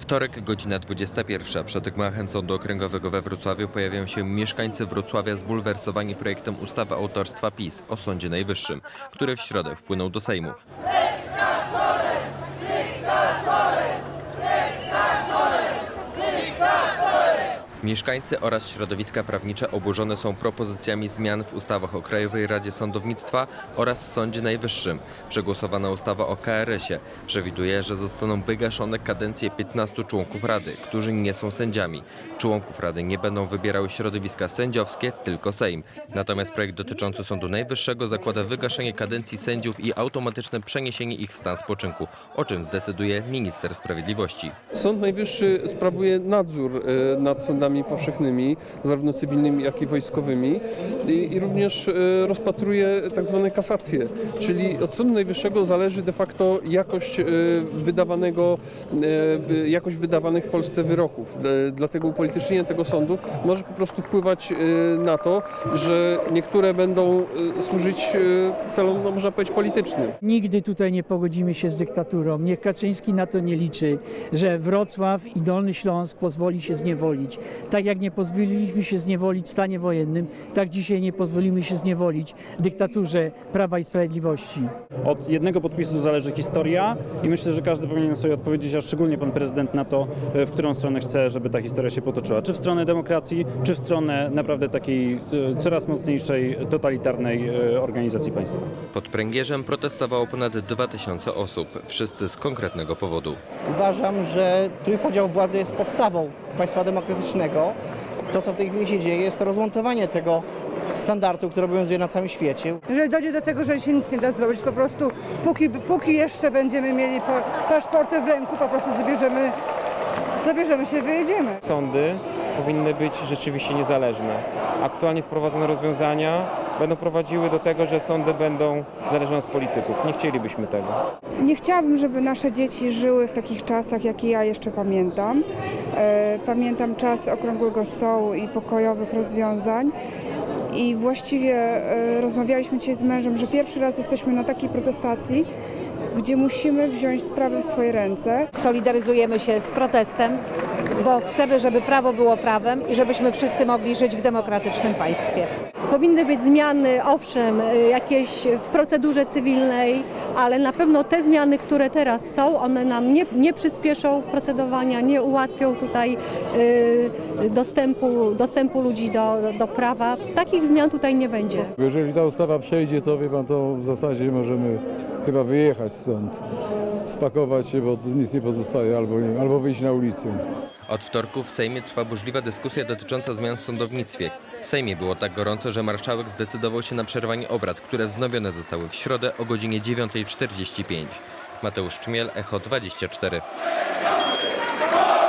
Wtorek, godzina 21. Przed gmachem Sądu Okręgowego we Wrocławiu pojawiają się mieszkańcy Wrocławia zbulwersowani projektem ustawy autorstwa PiS o Sądzie Najwyższym, który w środę wpłynął do Sejmu. Mieszkańcy oraz środowiska prawnicze oburzone są propozycjami zmian w ustawach o Krajowej Radzie Sądownictwa oraz Sądzie Najwyższym. Przegłosowana ustawa o KRS-ie przewiduje, że zostaną wygaszone kadencje 15 członków Rady, którzy nie są sędziami. Członków Rady nie będą wybierały środowiska sędziowskie, tylko Sejm. Natomiast projekt dotyczący Sądu Najwyższego zakłada wygaszenie kadencji sędziów i automatyczne przeniesienie ich w stan spoczynku, o czym zdecyduje minister sprawiedliwości. Sąd Najwyższy sprawuje nadzór nad sądami powszechnymi, zarówno cywilnymi, jak i wojskowymi i również rozpatruje tak zwane kasacje, czyli od Sądu Najwyższego zależy de facto jakość wydawanych w Polsce wyroków. Dlatego upolitycznienie tego sądu może po prostu wpływać na to, że niektóre będą służyć celom, no, można powiedzieć, politycznym. Nigdy tutaj nie pogodzimy się z dyktaturą. Niech Kaczyński na to nie liczy, że Wrocław i Dolny Śląsk pozwoli się zniewolić. Tak jak nie pozwoliliśmy się zniewolić w stanie wojennym, tak dzisiaj nie pozwolimy się zniewolić dyktaturze Prawa i Sprawiedliwości. Od jednego podpisu zależy historia i myślę, że każdy powinien sobie odpowiedzieć, a szczególnie pan prezydent, na to, w którą stronę chce, żeby ta historia się potoczyła. Czy w stronę demokracji, czy w stronę naprawdę takiej coraz mocniejszej, totalitarnej organizacji państwa. Pod Pręgierzem protestowało ponad 2000 osób, wszyscy z konkretnego powodu. Uważam, że trójpodział władzy jest podstawą państwa demokratycznego. To, co w tej chwili się dzieje, jest to rozmontowanie tego standardu, który obowiązuje na całym świecie. Jeżeli dojdzie do tego, że się nic nie da zrobić, po prostu póki jeszcze będziemy mieli paszporty w ręku, po prostu zabierzemy się i wyjedziemy. Sądy powinny być rzeczywiście niezależne. Aktualnie wprowadzone rozwiązania będą prowadziły do tego, że sądy będą zależne od polityków. Nie chcielibyśmy tego. Nie chciałabym, żeby nasze dzieci żyły w takich czasach, jakie ja jeszcze pamiętam. Pamiętam czas okrągłego stołu i pokojowych rozwiązań. I właściwie rozmawialiśmy dzisiaj z mężem, że pierwszy raz jesteśmy na takiej protestacji, gdzie musimy wziąć sprawy w swoje ręce. Solidaryzujemy się z protestem, bo chcemy, żeby prawo było prawem i żebyśmy wszyscy mogli żyć w demokratycznym państwie. Powinny być zmiany, owszem, jakieś w procedurze cywilnej, ale na pewno te zmiany, które teraz są, one nam nie przyspieszą procedowania, nie ułatwią tutaj dostępu ludzi do prawa. Takich zmian tutaj nie będzie. Jeżeli ta ustawa przejdzie, to wie pan, to w zasadzie możemy chyba wyjechać stąd, spakować się, bo nic nie pozostaje, albo wyjść na ulicę. Od wtorku w Sejmie trwa burzliwa dyskusja dotycząca zmian w sądownictwie. W Sejmie było tak gorąco, że marszałek zdecydował się na przerwanie obrad, które wznowione zostały w środę o godzinie 9:45. Mateusz Czmiel, Echo 24.